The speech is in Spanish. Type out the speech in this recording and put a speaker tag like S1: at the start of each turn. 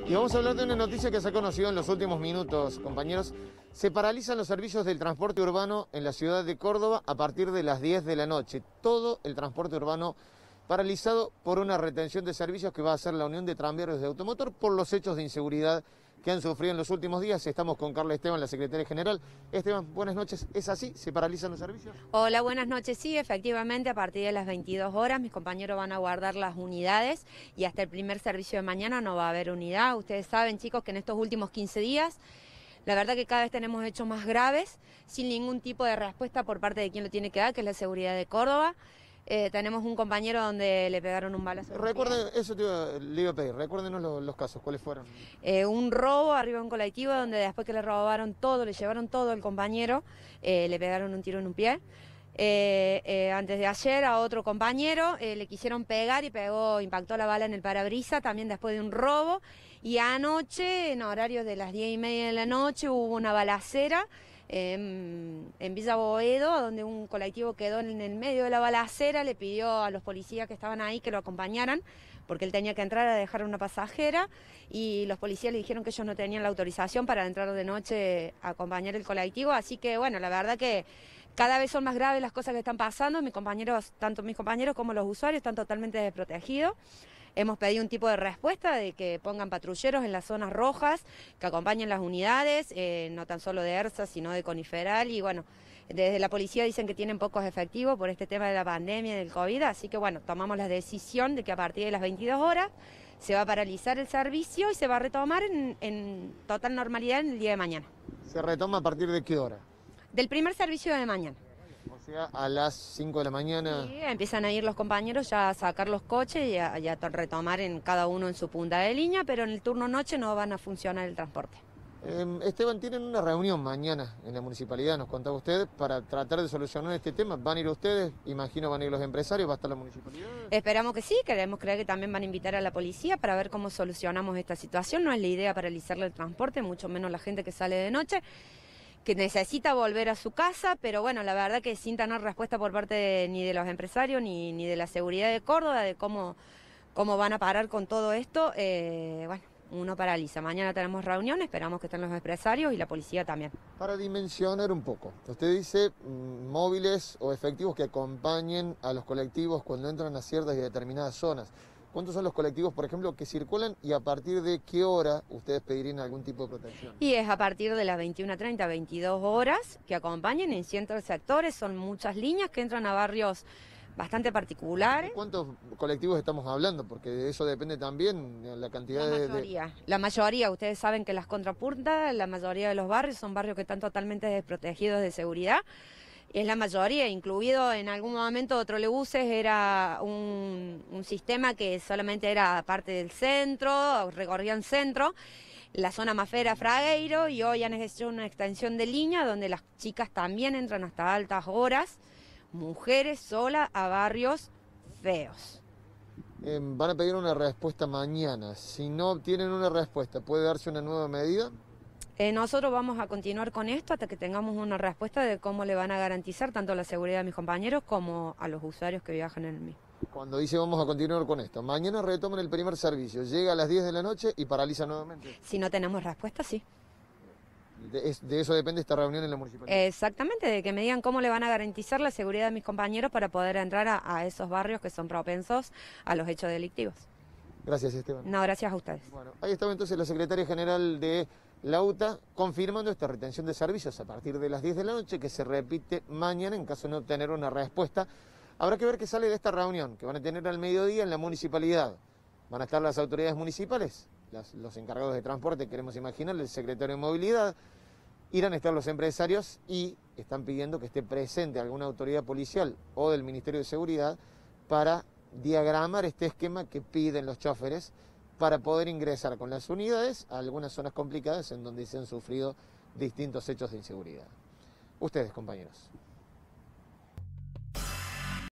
S1: Y vamos a hablar de una noticia que se ha conocido en los últimos minutos, compañeros. Se paralizan los servicios del transporte urbano en la ciudad de Córdoba a partir de las 10 de la noche. Todo el transporte urbano paralizado por una retención de servicios que va a hacer la Unión de Tranviarios de Automotor por los hechos de inseguridad que han sufrido en los últimos días. Estamos con Carla Esteban, la secretaria general. Esteban, buenas noches. ¿Es así? ¿Se paralizan los servicios?
S2: Hola, buenas noches. Sí, efectivamente, a partir de las 22 horas mis compañeros van a guardar las unidades y hasta el primer servicio de mañana no va a haber unidad. Ustedes saben, chicos, que en estos últimos 15 días, la verdad que cada vez tenemos hechos más graves, sin ningún tipo de respuesta por parte de quien lo tiene que dar, que es la seguridad de Córdoba. Tenemos un compañero donde le pegaron un balazo.
S1: Recuerden, eso le iba a pedir, recuérdenos los casos, ¿cuáles fueron?
S2: Un robo arriba de un colectivo donde después que le robaron todo, le llevaron todo al compañero, le pegaron un tiro en un pie. Antes de ayer a otro compañero le quisieron pegar y impactó la bala en el parabrisas, también después de un robo. Y anoche, en horarios de las 10:30 de la noche, hubo una balacera en Villa Boedo, donde un colectivo quedó en el medio de la balacera, le pidió a los policías que estaban ahí que lo acompañaran, porque él tenía que entrar a dejar una pasajera, y los policías le dijeron que ellos no tenían la autorización para entrar de noche a acompañar el colectivo, así que bueno, la verdad que cada vez son más graves las cosas que están pasando. Tanto mis compañeros como los usuarios están totalmente desprotegidos. Hemos pedido un tipo de respuesta de que pongan patrulleros en las zonas rojas, que acompañen las unidades, no tan solo de ERSA, sino de Coniferal. Y bueno, desde la policía dicen que tienen pocos efectivos por este tema de la pandemia y del COVID, así que bueno, tomamos la decisión de que a partir de las 22 horas se va a paralizar el servicio y se va a retomar en total normalidad en el día de mañana.
S1: ¿Se retoma a partir de qué hora?
S2: Del primer servicio de mañana.
S1: O sea, a las 5 de la mañana.
S2: Sí, empiezan a ir los compañeros ya a sacar los coches y a retomar en cada uno en su punta de línea, pero en el turno noche no van a funcionar el transporte.
S1: Esteban, tienen una reunión mañana en la municipalidad, nos contaba usted, para tratar de solucionar este tema. ¿Van a ir ustedes? Imagino van a ir los empresarios, ¿va a estar la municipalidad?
S2: Esperamos que sí, queremos creer que también van a invitar a la policía para ver cómo solucionamos esta situación. No es la idea paralizarle el transporte, mucho menos la gente que sale de noche, que necesita volver a su casa, pero bueno, la verdad que sin tener respuesta por parte ni de los empresarios ni de la seguridad de Córdoba, de cómo van a parar con todo esto, bueno, uno paraliza. Mañana tenemos reunión, esperamos que estén los empresarios y la policía también.
S1: Para dimensionar un poco, usted dice móviles o efectivos que acompañen a los colectivos cuando entran a ciertas y determinadas zonas. ¿Cuántos son los colectivos, por ejemplo, que circulan y a partir de qué hora ustedes pedirían algún tipo de protección?
S2: Y es a partir de las 21:30, 22 horas, que acompañen en ciertos sectores. Son muchas líneas que entran a barrios bastante particulares.
S1: ¿De cuántos colectivos estamos hablando? Porque de eso depende también la cantidad
S2: La mayoría, ustedes saben que las contrapuntas, la mayoría de los barrios son barrios que están totalmente desprotegidos de seguridad. Es la mayoría, incluido en algún momento Trolebuses era un sistema que solamente era parte del centro, recorría el centro, la zona Mafera, Fragueiro, y hoy han hecho una extensión de línea donde las chicas también entran hasta altas horas, mujeres solas a barrios feos.
S1: Van a pedir una respuesta mañana. Si no obtienen una respuesta, ¿puede darse una nueva medida?
S2: Nosotros vamos a continuar con esto hasta que tengamos una respuesta de cómo le van a garantizar tanto la seguridad a mis compañeros como a los usuarios que viajan en el mismo.
S1: Cuando dice vamos a continuar con esto, mañana retoman el primer servicio, llega a las 10 de la noche y paraliza nuevamente.
S2: Si no tenemos respuesta, sí.
S1: De eso depende esta reunión en la municipalidad.
S2: Exactamente, de que me digan cómo le van a garantizar la seguridad de mis compañeros para poder entrar a esos barrios que son propensos a los hechos delictivos.
S1: Gracias, Esteban.
S2: No, gracias a ustedes.
S1: Bueno, ahí estaba entonces la secretaria general de la UTA confirmando esta retención de servicios a partir de las 10 de la noche, que se repite mañana en caso de no obtener una respuesta. Habrá que ver qué sale de esta reunión, que van a tener al mediodía en la municipalidad. Van a estar las autoridades municipales, los encargados de transporte, queremos imaginar, el secretario de movilidad, irán a estar los empresarios y están pidiendo que esté presente alguna autoridad policial o del Ministerio de Seguridad para diagramar este esquema que piden los choferes para poder ingresar con las unidades a algunas zonas complicadas en donde se han sufrido distintos hechos de inseguridad. Ustedes, compañeros.